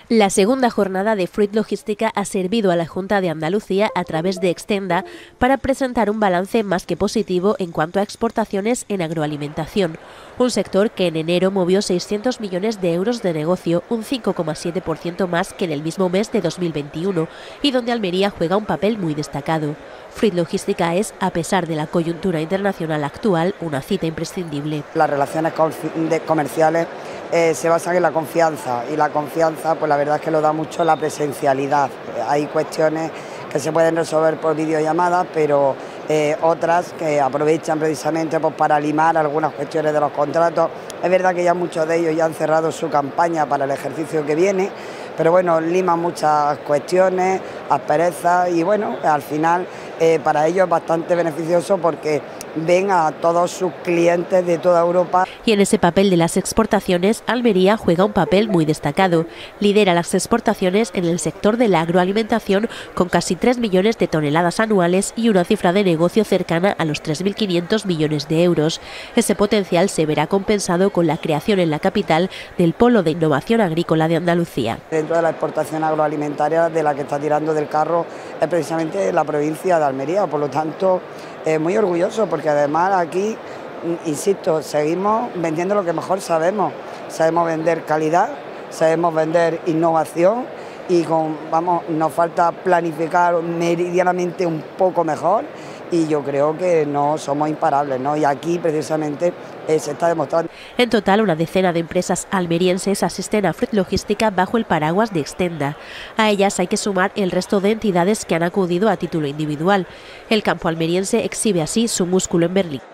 La segunda jornada de Fruit Logística ha servido a la Junta de Andalucía a través de Extenda para presentar un balance más que positivo en cuanto a exportaciones en agroalimentación, un sector que en enero movió 600 millones de euros de negocio, un 5,7% más que en el mismo mes de 2021, y donde Almería juega un papel muy destacado. Fruit Logística es, a pesar de la coyuntura internacional actual, una cita imprescindible. Las relaciones comerciales se basan en la confianza, y la confianza, pues la verdad es que lo da mucho la presencialidad. Hay cuestiones que se pueden resolver por videollamadas, pero otras que aprovechan precisamente pues, para limar algunas cuestiones de los contratos. Es verdad que ya muchos de ellos ya han cerrado su campaña para el ejercicio que viene, pero bueno, liman muchas cuestiones, asperezas, y bueno, al final para ellos es bastante beneficioso porque ven a todos sus clientes de toda Europa. Y en ese papel de las exportaciones, Almería juega un papel muy destacado. Lidera las exportaciones en el sector de la agroalimentación con casi 3 millones de toneladas anuales y una cifra de negocio cercana a los 3.500 millones de euros. Ese potencial se verá compensado con la creación en la capital del Polo de Innovación Agrícola de Andalucía. Dentro de la exportación agroalimentaria, de la que está tirando del carro es precisamente la provincia de Almería, por lo tanto muy orgulloso porque además aquí, insisto, seguimos vendiendo lo que mejor sabemos vender calidad, sabemos vender innovación y nos falta planificar meridianamente un poco mejor, y yo creo que no somos imparables, ¿no? Y aquí precisamente se está demostrando. En total, una decena de empresas almerienses asisten a Fruit Logística bajo el paraguas de Extenda. A ellas hay que sumar el resto de entidades que han acudido a título individual. El campo almeriense exhibe así su músculo en Berlín.